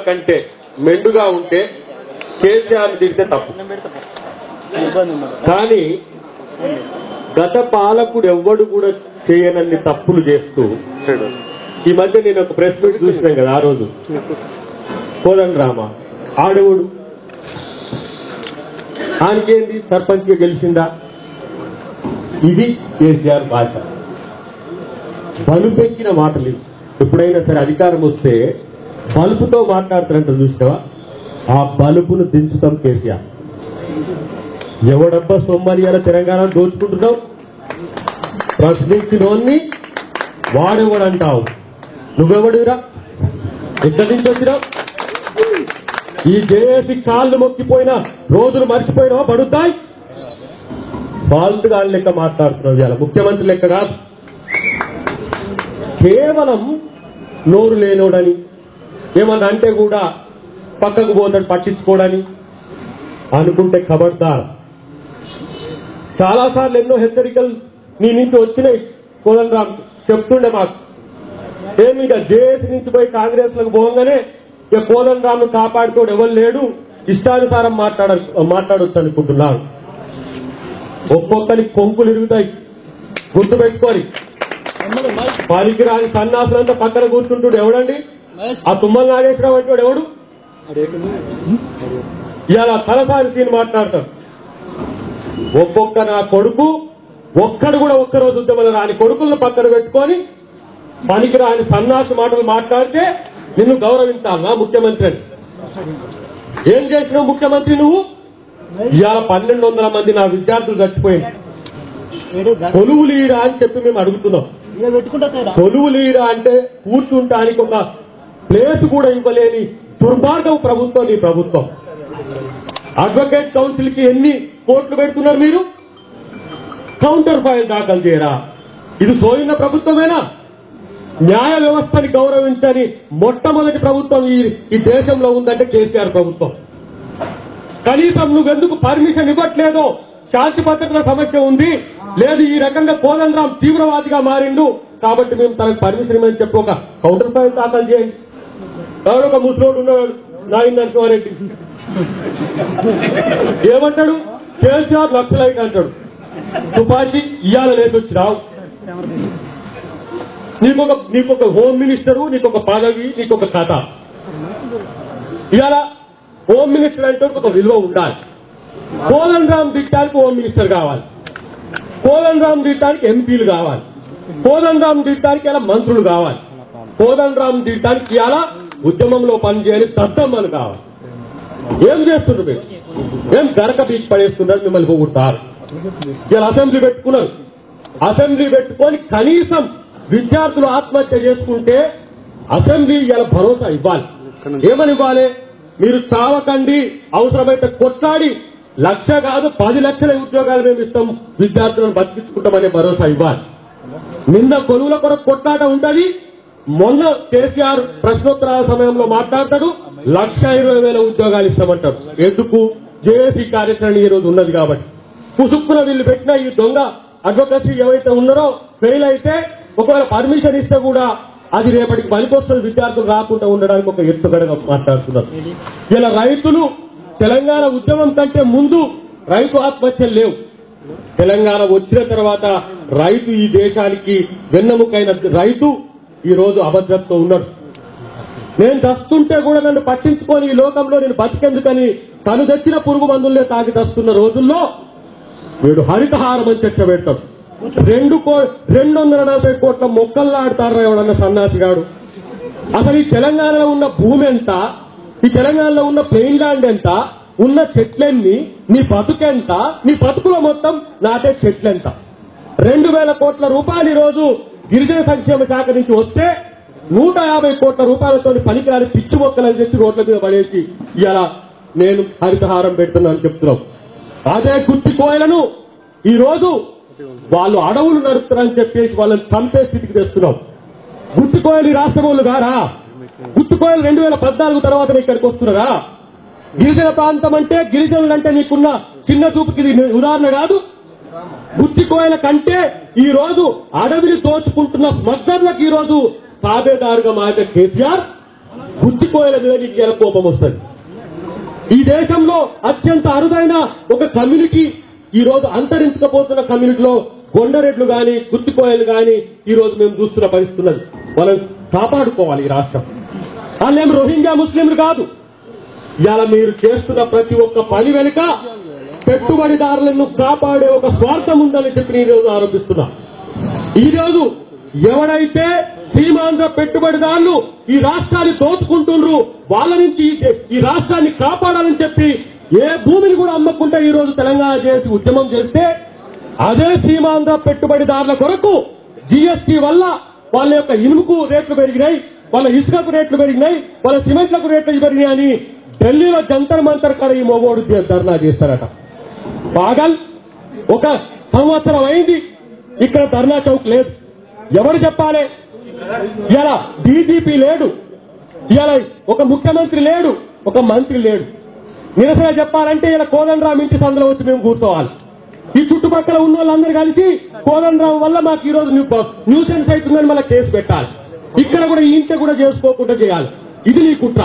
కంటే మెండుగా ఉంటే కేసీఆర్ తిరిగితే తప్పు. కానీ గత పాలకుడు ఎవ్వడు కూడా చేయనన్ని తప్పులు చేస్తూ ఈ మధ్య నేను ఒక ప్రెస్ మీట్ చూసినాం కదా ఆ రోజు కోదండరామ ఆడవుడు ఆయనకేంది సర్పంచ్ గా గెలిచిందా? ఇది కేసీఆర్ భాష. బలుపెక్కిన మాటలు. ఎప్పుడైనా సరే అధికారం వస్తే బలుపుతో మాట్లాడుతారంట చూసినావా? ఆ బలుపును దించుతాం కేసీఆర్. ఎవడబ్బా సొమ్మరియాల తెలంగాణ దోచుకుంటున్నావు? ప్రశ్నించినోన్ని వాడెవడంటావు? నువ్వెవడురా? ఎక్కడి నుంచి వచ్చినావు? ఈ జేఏసీ కాళ్ళు మొక్కిపోయిన రోజులు మర్చిపోయినావా? పడుతాయి. ఫాల్ట్ గాళ్ళ లెక్క మాట్లాడుతున్నావు. ఇలా ముఖ్యమంత్రి లెక్క కాదు. కేవలం నోరు లేనోడని ఏమన్నా అంటే కూడా పక్కకు పోతాడు పట్టించుకోడని అనుకుంటే ఖబర్దార్. చాలాసార్లు ఎన్నో హెచ్చరికలు నీ నుంచి వచ్చినాయి. కోదండరామ్ చెప్తుండే మాకు ఏమి ఇక జేఏసీ నుంచి పోయి కాంగ్రెస్ లకు పోగానే ఇక కోదండరామ్ ను కాపాడుకోడు ఎవరు లేడు, ఇష్టానుసారం మాట్లాడొచ్చు అనుకుంటున్నాను. ఒక్కొక్కరి కొంకులు ఇరుగుతాయి. గుర్తుపెట్టుకోని పనికిరాని సన్నాసులంతా పక్కన కూర్చుంటాడు. ఎవడండి ఆ తుమ్మల నాగేశ్వరరావు అంటే ఎవడు? ఇలా తలసారి సీన్ మాట్లాడతాడు. ఒక్కొక్క నా కొడుకు ఒక్కడు కూడా ఒక్కరోజు ఉద్యమంలో రాని కొడుకులను పక్కన పెట్టుకొని పనికిరాని సన్నాసి మాటలు మాట్లాడితే నిన్ను గౌరవించాలా ముఖ్యమంత్రి అని? ఏం చేసినావు ముఖ్యమంత్రి నువ్వు? ఇవాళ 1200 మంది నా విద్యార్థులు చచ్చిపోయింది. కొలువులీరా అని చెప్పి మేము అడుగుతున్నాం. కొలువులీరా అంటే కూర్చుంటానికి ఒక ప్లేస్ కూడా ఇవ్వలేని దుర్మార్గం ప్రభుత్వం నీ ప్రభుత్వం. అడ్వకేట్ కౌన్సిల్ కి ఎన్ని కోట్లు పెడుతున్నారు మీరు? కౌంటర్ ఫైల్ దాఖలు చేయరా? ఇది సోయిన ప్రభుత్వమేనా? న్యాయ వ్యవస్థని గౌరవించని మొట్టమొదటి ప్రభుత్వం ఈ దేశంలో ఉందంటే కేసీఆర్ ప్రభుత్వం. కనీసం నువ్వెందుకు పర్మిషన్ ఇవ్వట్లేదో? శాంతి భద్రతల సమస్య ఉంది, లేదు ఈ రకంగా కోదండరామ్ తీవ్రవాదిగా మారిండు కాబట్టి మేము తనకు పర్మిషన్ ఇవ్వమని చెప్పి ఒక కౌంటర్ ఫైల్ దాఖలు చేయండి. ఎవరో ఒక ముసలోడు ఉన్నాడు నాయన నరసింహారెడ్డి ఏమంటాడు? కేసీఆర్ లక్షలైట్ అంటాడు. తుపాకీ ఇయ్యాల లేదొచ్చినావు. నీకొక హోమ్ మినిస్టరు, నీకొక పదవి, నీకొక కథ. ఇవాళ హోమ్ మినిస్టర్ అంటే ఒక విలువ ఉండాలి. కోదండరామ్ దిట్టానికి హోమ్ మినిస్టర్ కావాలి, కోదండరామ్ దిట్టానికి ఎంపీలు కావాలి, కోదండరామ్ దిట్టానికి ఇలా మంత్రులు కావాలి, కోదండరామ్ దిట్టానికి ఇలా ఉద్యమంలో పనిచేయని దద్దమ్మలు కావాలి. ఏం చేస్తున్నారు మీరు? ఏం గరక బీక్ పడేస్తున్నారు? మిమ్మల్ని పోగొట్టారు. ఇలా అసెంబ్లీ పెట్టుకున్నారు. అసెంబ్లీ పెట్టుకొని కనీసం విద్యార్థులు ఆత్మహత్య చేసుకుంటే అసెంబ్లీ ఇలా భరోసా ఇవ్వాలి. ఏమని ఇవ్వాలి? మీరు చావకండి, అవసరమైతే కొట్లాడి 1,00,000 కాదు 10 లక్షల ఉద్యోగాలు మేము ఇస్తాం, విద్యార్థులను బతికించుకుంటామనే భరోసా ఇవ్వాలి. నిన్న కొలువుల కొరకు కొట్లాట ఉంటది. మొన్న కేసీఆర్ ప్రశ్నోత్తరాల సమయంలో మాట్లాడతాడు 1,20,000 ఉద్యోగాలు ఇస్తామంటాడు. ఎందుకు? జేఏసీ కార్యక్రమం ఈ రోజు ఉన్నది కాబట్టి. పుసుక్కున వీళ్ళు పెట్టిన ఈ దొంగ అడ్వకసీ ఏవైతే ఉన్నారో ఫెయిల్ అయితే ఒకవేళ పర్మిషన్ ఇస్తే కూడా అది రేపటికి పనికొస్తుంది, విద్యార్థులు రాకుండా ఉండడానికి ఒక ఎత్తుగడగా మాట్లాడుతున్నారు. ఇలా రైతులు తెలంగాణ ఉద్యమం కంటే ముందు రైతు ఆత్మహత్యలు లేవు. తెలంగాణ వచ్చిన తర్వాత రైతు ఈ దేశానికి వెన్నెముకైన రైతు ఈ రోజు అభద్రతతో ఉన్నాడు. నేను దస్తుంటే కూడా నన్ను పట్టించుకొని ఈ లోకంలో నేను బతికెందుకని తను తెచ్చిన పురుగు మందులనే తాగి దస్తున్న రోజుల్లో వీడు హరితహారం అని చర్చ పెడతాడు. 240 కోట్ల మొక్కల్లో ఆడతారా ఎవడన్న సన్నాసిగాడు? అసలు ఈ తెలంగాణలో ఉన్న భూమి ఎంత? ఈ తెలంగాణలో ఉన్న ప్లెయిన్ ల్యాండ్ ఎంత? ఉన్న చెట్లెన్ని? నీ బతుకెంత? నీ బతుకులో మొత్తం నాటే చెట్లెంత? 2,000 కోట్ల రూపాయలు ఈరోజు గిరిజన సంక్షేమ శాఖ నుంచి వస్తే 150 కోట్ల రూపాయలతో పనికిరాని పిచ్చి మొక్కలను తెచ్చి రోడ్ల మీద పడేసి ఇలా నేను హరితహారం పెడుతున్నాను చెప్తున్నాం. అదే గుత్తి కోయలను ఈ రోజు వాళ్ళు అడవులు నడుపుతారని చెప్పేసి వాళ్ళని చంపే స్థితికి తెస్తున్నాం. గుత్తి కోయలు ఈ రాష్ట్రం వాళ్ళు గారా? గుత్తి కోయలు 2014 తర్వాత ఇక్కడికి వస్తున్నారా? గిరిజన ప్రాంతం అంటే గిరిజనులంటే నీకున్న చిన్న చూపుకి ఉదాహరణ కాదు. గుత్తి కోయల కంటే ఈ రోజు అడవిని దోచుకుంటున్న స్మగ్లర్లకు ఈ రోజు తాబేదారుగా మారిన కేసీఆర్ గుర్తిపోయేల మీద నీకు ఎలా కోపం వస్తుంది? ఈ దేశంలో అత్యంత అరుదైన ఒక కమ్యూనిటీ, ఈ రోజు అంతరించకపోతున్న కమ్యూనిటీలో కొండరెడ్లు గాని గుర్తిపోయేలు గాని ఈ రోజు మేము చూస్తున్న పరిస్థితి ఉన్నది. వాళ్ళని కాపాడుకోవాలి ఈ రాష్ట్రం. వాళ్ళేం రోహింగ్యా ముస్లింలు కాదు. ఇలా మీరు చేస్తున్న ప్రతి ఒక్క పని వెనుక పెట్టుబడిదారులను కాపాడే ఒక స్వార్థం ఉందని చెప్పి నేను ఈరోజు ఆరోపిస్తున్నా. ఈ రోజు ఎవరైతే సీమాంధ్ర పెట్టుబడిదారులు ఈ రాష్ట్రాన్ని దోచుకుంటున్నారు, వాళ్ళ నుంచి ఈ రాష్ట్రాన్ని కాపాడాలని చెప్పి ఏ భూమిని కూడా అమ్మకుండా ఈ రోజు తెలంగాణ చేసి ఉద్యమం చేస్తే, అదే సీమాంధ్ర పెట్టుబడిదారుల కొరకు జీఎస్టీ వల్ల వాళ్ళ యొక్క ఇనుముకు రేట్లు పెరిగినాయి, వాళ్ళ ఇసుకకు రేట్లు పెరిగినాయి, వాళ్ళ సిమెంట్లకు రేట్లు పెరిగినాయి అని ఢిల్లీలో జంతర్ మంతర్ కాడ ఈ మొగోడు ధర్నా చేస్తారట. పాగల్, ఒక సంవత్సరం అయింది ఇక్కడ ధర్నా చౌక్ లేదు. ఎవరు చెప్పాలి? ఇలా డీజీపీ లేడు, ఇలా ఒక ముఖ్యమంత్రి లేడు, ఒక మంత్రి లేడు. నిరసన చెప్పాలంటే ఇలా కోదండరాం ఇంటి సందులో వచ్చి మేము కూర్చోవాలి. ఈ చుట్టుపక్కల ఉన్న వాళ్ళందరూ కలిసి కోదండరాం వల్ల మాకు ఈ రోజు న్యూసెన్స్ అవుతుందని మళ్ళీ కేసు పెట్టాలి. ఇక్కడ కూడా ఈ ఇంటి కూడా చేసుకోకుండా చేయాలి. ఇది నీ కుట్ర.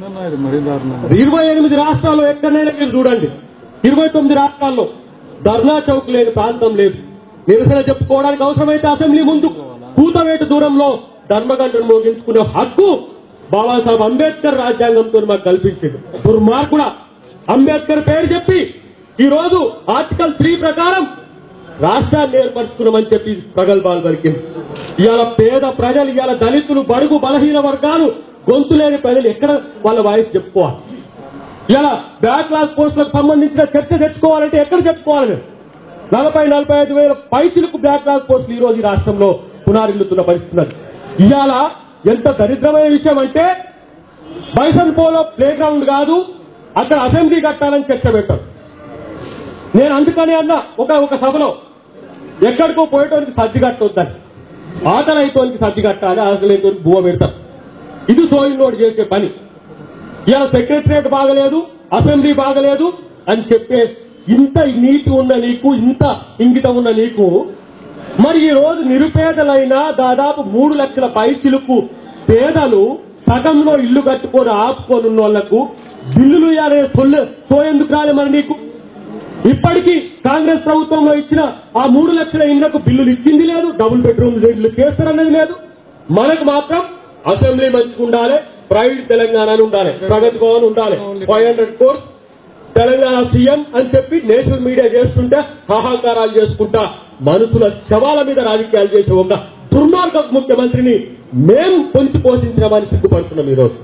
28 రాష్ట్రాల్లో ఎక్కడైనా మీరు చూడండి, 29 రాష్ట్రాల్లో ధర్నా చౌక్ లేని ప్రాంతం లేదు. నిరసన చెప్పుకోవడానికి అవసరమైతే అసెంబ్లీ ముందు కూతవేటు దూరంలో ధర్మగంటను మోగించుకునే హక్కు బాబాసాహెబ్ అంబేద్కర్ రాజ్యాంగంతో మాకు కల్పించింది. దుర్మార్గుడా, అంబేద్కర్ పేరు చెప్పి ఈ రోజు ఆర్టికల్ 3 ప్రకారం రాష్ట్రాన్ని ఏర్పరచుకున్నామని చెప్పి ప్రగల్భాలు పలికింది. ఇవాళ పేద ప్రజలు, ఇవాళ దళితులు, బడుగు బలహీన వర్గాలు, గొంతు లేని ప్రజలు ఎక్కడ వాళ్ళ వాయిస్ చెప్పుకోవాలి? ఇలా బ్యాక్లాగ్ పోస్టులకు సంబంధించిన చర్చ తెచ్చుకోవాలంటే ఎక్కడ చెప్పుకోవాలి? 40-45 వేల పైసలకు బ్యాక్లాగ్ పోస్టులు ఈ రోజు ఈ రాష్ట్రంలో పునారిల్లుతున్న పరిస్థితున్నది. ఇవాళ ఎంత దరిద్రమైన విషయం అంటే, బైసన్ పోలో ప్లే గ్రౌండ్ కాదు, అక్కడ అసెంబ్లీ కట్టాలని చర్చ పెట్టారు. నేను అందుకని అన్నా ఒక సభలో, ఎక్కడికో పోయేటోనికి సర్ది కట్టొద్దని, ఆకలి అయితోనికి సర్ది కట్టాలి, ఆకలి అయితోనికి బువ్వ పెడతారు. ఇది సోయినోడు చేసే పని. ఇలా సెక్రటరియట్ బాగలేదు, అసెంబ్లీ బాగలేదు అని చెప్పే ఇంత నీతి ఉన్న నీకు, ఇంత ఇంగితం ఉన్న నీకు, మరి ఈ రోజు నిరుపేదలైన దాదాపు 3 లక్షల పైచిలకు పేదలు సగంలో ఇల్లు కట్టుకొని ఆపుకొని ఉన్న వాళ్లకు బిల్లులు అనే ఎందుకు రాలే? మరి నీకు ఇప్పటికీ కాంగ్రెస్ ప్రభుత్వంలో ఇచ్చిన ఆ 3 లక్షల ఇళ్లకు బిల్లులు ఇచ్చింది లేదు, డబుల్ బెడ్రూమ్ ఇల్లు చేస్తారన్నది లేదు. మనకు మాత్రం అసెంబ్లీ మంచిగా ఉండాలి, ప్రైవేట్ తెలంగాణ ఉండాలి, ప్రగతి భవన్ ఉండాలి, 500 కోర్స్ తెలంగాణ సీఎం అని చెప్పి నేషనల్ మీడియా చేస్తుంటే హాహాకారాలు చేసుకుంటా మనుషుల శవాల మీద రాజకీయాలు చేసే ఒక దుర్మార్గ ముఖ్యమంత్రిని మేం పొంచి పోషించామని సిగ్గుపడుతున్నాం. ఈరోజు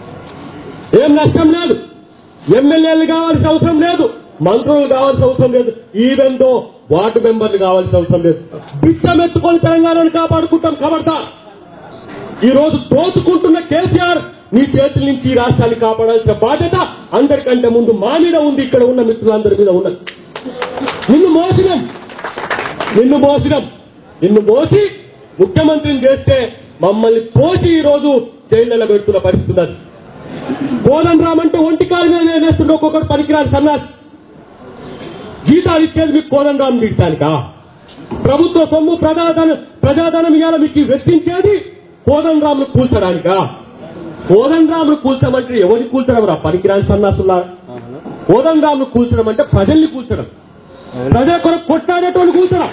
ఏం నష్టం లేదు, ఎమ్మెల్యేలు కావాల్సిన అవసరం లేదు, మంత్రులు కావాల్సిన అవసరం లేదు, ఈవెన్ దో వార్డు మెంబర్లు కావాల్సిన అవసరం లేదు. బిచ్చం ఎత్తుకొని తెలంగాణను కాపాడుకుంటాం. కబడ్డా, ఈ రోజు దోచుకుంటున్న కేసీఆర్ నీ చేతుల నుంచి ఈ రాష్ట్రాన్ని కాపాడాల్సిన బాధ్యత అందరికంటే ముందు మా మీద ఉంది, ఇక్కడ ఉన్న మిత్రులందరి మీద ఉన్నది. నిన్ను మోసి ముఖ్యమంత్రిని చేస్తే మమ్మల్ని తోసి ఈ రోజు జైళ్లలో పెడుతున్న పరిస్థితి ఉన్నది. కోదండరాం అంటే ఒంటి కాలు మీద వేస్తుంటే ఒక్కొక్కటి పనికిరాని సన్నాసి. జీతాలు ఇచ్చేది మీకు కోదండరాం తీయటానికా? ప్రభుత్వ సొమ్ము ప్రజాధనం ఇవాళ మీకు వెచ్చించేది కోదండరాంను కూల్చడానికా? కోదండరాంను కూల్చమంటే ఎవరిని కూల్చడం రా? పనికిరాని సన్నాసులా. కోదండరాంను కూల్చడం అంటే ప్రజల్ని కూల్చడం, ప్రజల కొరకు కొట్టాడేటోళ్ళు కూల్చడం.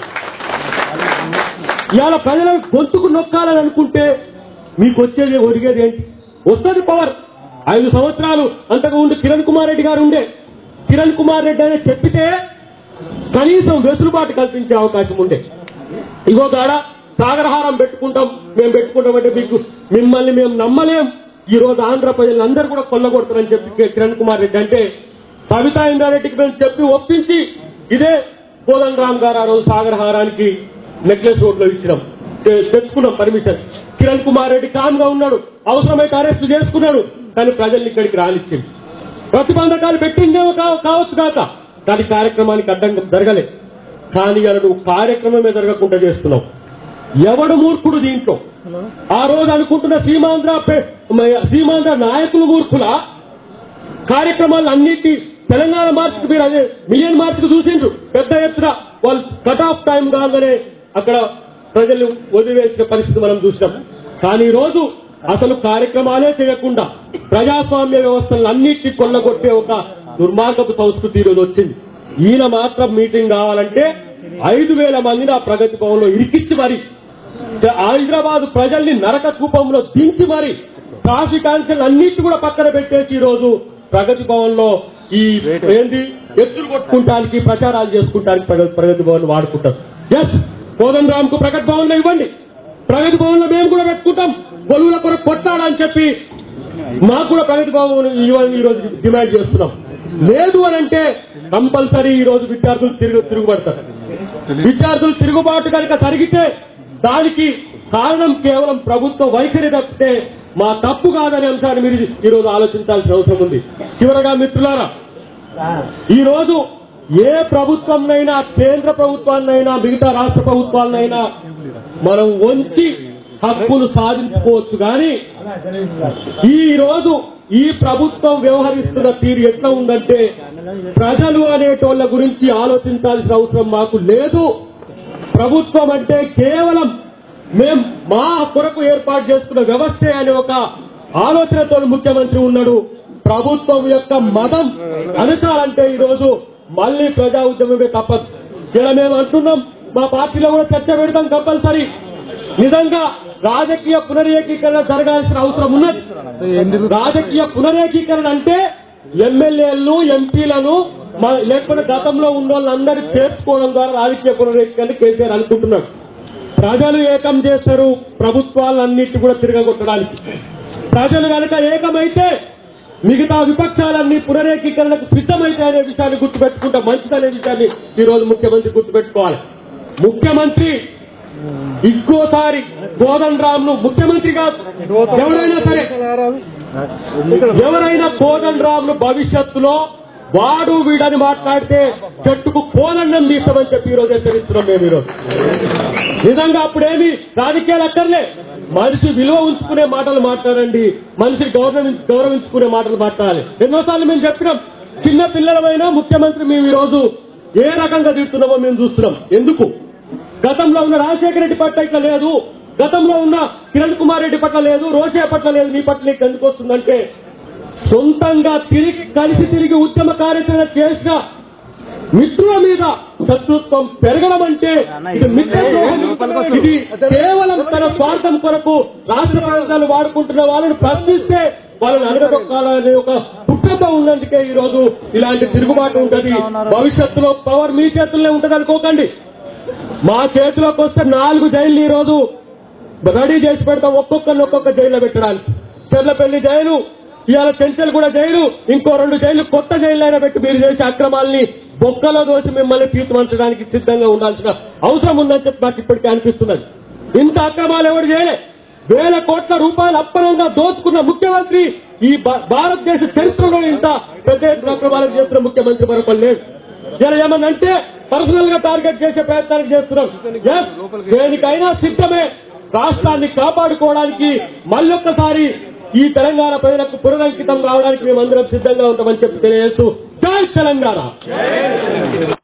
ఇవాళ ప్రజల గొంతుకు నొక్కాలని అనుకుంటే మీకు వచ్చేది ఒరిగేది ఏంటి? వస్తుంది పవర్. 5 సంవత్సరాలు అంతకుముందు కిరణ్ కుమార్ రెడ్డి గారు ఉండే. కిరణ్ కుమార్ రెడ్డి అని చెప్పితే కనీసం వెసులుబాటు కల్పించే అవకాశం ఉండే. ఇగో గాడ సాగరహారం మేము పెట్టుకుంటామంటే మిమ్మల్ని మేము నమ్మలేం. ఈ రోజు ఆంధ్ర ప్రజలందరూ కూడా కొల్లగొడతారని చెప్పి కిరణ్ కుమార్ రెడ్డి అంటే సవితా ఇంద్రారెడ్డికి మేము చెప్పి ఒప్పించి ఇదే కోదండరాం గారు ఆ రోజు సాగరహారానికి నెక్లెస్ రోడ్లో ఇచ్చినాం, తెచ్చుకున్నాం పర్మిషన్. కిరణ్ కుమార్ రెడ్డి కామ్గా ఉన్నాడు, అవసరమైతే అరెస్టు చేసుకున్నాడు, కానీ ప్రజల్ని ఇక్కడికి రానిచ్చింది. ప్రతిబంధకాలు పెట్టిందేమో కావచ్చు కాక, కానీ కార్యక్రమానికి అడ్డంగా జరగలే. కానీ అలా నువ్వు కార్యక్రమమే జరగకుండా చేస్తున్నావు. ఎవడు మూర్ఖుడు దీంట్లో? ఆ రోజు అనుకుంటున్న సీమాంధ్ర నాయకులు మూర్ఖుల కార్యక్రమాలు అన్నిటి తెలంగాణ మార్చికి మీరు అదే మిలియన్ మార్చికి చూసిండ్రు. పెద్ద ఎత్తున వాళ్ళు కట్ ఆఫ్ టైం కాగానే అక్కడ ప్రజలు వదిలివేసిన పరిస్థితి మనం చూసినాం. కానీ ఈ రోజు అసలు కార్యక్రమాలే చేయకుండా ప్రజాస్వామ్య వ్యవస్థలను అన్నిటినీ కొల్లగొట్టే ఒక దుర్మార్గపు సంస్కృతి ఈరోజు వచ్చింది. ఈయన మాత్రం మీటింగ్ కావాలంటే 5,000 మందిని ఆ ప్రగతి భవన్లో ఇరికిచ్చి మరి హైదరాబాద్ ప్రజల్ని నరక కూపంలో దించి మరి ట్రాఫిక్ ఆంక్షలు అన్నిటి కూడా పక్కన పెట్టేసి ఈ రోజు ప్రగతి భవన్ లో ఈ ఏంది ఎత్తులు కొట్టుకుంటానికి ప్రచారాలు చేసుకుంటానికి ప్రగతి భవన్ వాడుకుంటారు. ఎస్, కోదండరామ్ కు ప్రగతి భవన్ లో ఇవ్వండి, ప్రగతి భవన్ లో మేము కూడా పెట్టుకుంటాం, గొలువుల కొరకు కొట్టాలని చెప్పి మాకు కూడా ప్రగతి భవన్ ఇవ్వాలని ఈ రోజు డిమాండ్ చేస్తున్నాం. లేదు అని అంటే కంపల్సరీ ఈ రోజు విద్యార్థులు తిరుగుబడతారు. విద్యార్థులు తిరుగుబాటు కనుక జరిగితే దానికి కారణం కేవలం ప్రభుత్వ వైఖరి తప్పితే మా తప్పు కాదనే అంశాన్ని మీరు ఈ రోజు ఆలోచించాల్సిన అవసరం ఉంది. చివరగా మిత్రులారా, ఈ రోజు ఏ ప్రభుత్వంనైనా, కేంద్ర ప్రభుత్వాన్నైనా, మిగతా రాష్ట్ర ప్రభుత్వాలనైనా మనం వంచి హక్కులు సాధించుకోవచ్చు. కానీ ఈ రోజు ఈ ప్రభుత్వం వ్యవహరిస్తున్న తీరు ఎట్లా ఉందంటే ప్రజలు అనేటోళ్ల గురించి ఆలోచించాల్సిన అవసరం మాకు లేదు. ప్రభుత్వం అంటే కేవలం మేం మా కొరకు ఏర్పాటు చేసుకున్న వ్యవస్థే అనే ఒక ఆలోచనతో ముఖ్యమంత్రి ఉన్నాడు. ప్రభుత్వం యొక్క మతం అనకాలంటే ఈ రోజు మళ్లీ ప్రజా ఉద్యమమే తప్పదు. ఇలా మేము అంటున్నాం, మా పార్టీలో కూడా చర్చ పెడతాం కంపల్సరీ. నిజంగా రాజకీయ పునరేకీకరణ జరగాల్సిన అవసరం ఉన్నది. రాజకీయ పునరేకీకరణ అంటే ఎమ్మెల్యేలను, ఎంపీలను లేకపోతే గతంలో ఉన్న వాళ్ళందరూ చేర్చుకోవడం ద్వారా రాజకీయ పునరేకీకరణ కేసీఆర్ అనుకుంటున్నాడు. ప్రజలు ఏకం చేస్తారు ప్రభుత్వాలన్నిటి కూడా తిరగగొట్టడానికి. ప్రజలు కనుక ఏకమైతే మిగతా విపక్షాలన్నీ పునరేకీకరణకు సిద్దమైతే అనే విషయాన్ని గుర్తుపెట్టుకుంటే మంచిదనే విషయాన్ని ఈ రోజు ముఖ్యమంత్రి గుర్తుపెట్టుకోవాలి. ముఖ్యమంత్రి ఇంకోసారి కోదండరామ్ ను ముఖ్యమంత్రిగా ఎవరైనా కోదండరామ్ ను భవిష్యత్తులో వాడు వీడని మాట్లాడితే చెట్టుకు కోదండం తీస్తామని చెప్పి ఈ రోజు హెచ్చరిస్తున్నాం మేము. ఈరోజు నిజంగా అప్పుడేమి రాజకీయాలు అక్కర్లే, మనిషి విలువ ఉంచుకునే మాటలు మాట్లాడండి, మనిషి గౌరవించుకునే మాటలు మాట్లాడాలి. ఎన్నోసార్లు మేము చెప్పినాం, చిన్న పిల్లలమైనా ముఖ్యమంత్రి మేము ఈ రోజు ఏ రకంగా తిడుతున్నామో మేము చూస్తున్నాం. ఎందుకు గతంలో ఉన్న రాజశేఖర రెడ్డి పట్ల ఇట్లా లేదు, గతంలో ఉన్న కిరణ్ కుమార్ రెడ్డి పట్ల లేదు, రోషయ్య పట్ల లేదు, నీ పట్ల నీకు ఎందుకు వస్తుందంటే సొంతంగా కలిసి తిరిగి ఉద్యమ కార్యాచరణ చేసిన మిత్రుల మీద శత్రుత్వం పెరగడం అంటే ఇది మిత్రద్రోహం. ఇది కేవలం తన స్వార్థం కొరకు రాష్ట్ర ప్రజలు వాడుకుంటున్న వాళ్ళని ప్రశ్నిస్తే వాళ్ళని అడగదొక్కాలనే ఒక కుట్రతో ఉన్నందుకే ఈ రోజు ఇలాంటి తిరుగుబాటు ఉంటది. భవిష్యత్తులో పవర్ మీ చేతుల్లో ఉంటది అనుకోకండి. మా చేతిలోకి వస్తే 4 జైళ్లు ఈ రోజు రెడీ చేసి పెడతాం, ఒక్కొక్క జైల్లో పెట్టడానికి. చెర్లపల్లి జైలు, ఇవాళ చెంచల్గూడ జైలు, ఇంకో 2 జైలు కొత్త జైలు అయినా పెట్టి మీరు చేసే అక్రమాలని బొక్కలో దోసి మిమ్మల్ని తీర్చిమంచడానికి సిద్ధంగా ఉండాల్సిన అవసరం ఉందని చెప్పి నాకు ఇప్పటికే అనిపిస్తున్నది. ఇంత అక్రమాలు ఎవరు చేయలే. 1,000 కోట్ల రూపాయలు అప్పనంగా దోచుకున్న ముఖ్యమంత్రి ఈ భారతదేశ చరిత్రలో ఇంత పెద్ద ఎత్తున అక్రమాలకు చేస్తున్న ముఖ్యమంత్రి మరొకరు లేరు. ఇలా ఏమన్నంటే పర్సనల్ గా టార్గెట్ చేసే ప్రయత్నానికి చేస్తున్నాం. దేనికైనా సిద్ధమే. రాష్ట్రాన్ని కాపాడుకోవడానికి మళ్ళొక్కసారి ఈ తెలంగాణ ప్రజలకు పునరంకితం రావడానికి మేమందరం సిద్ధంగా ఉంటామని చెప్పి తెలియజేస్తూ జై తెలంగాణ.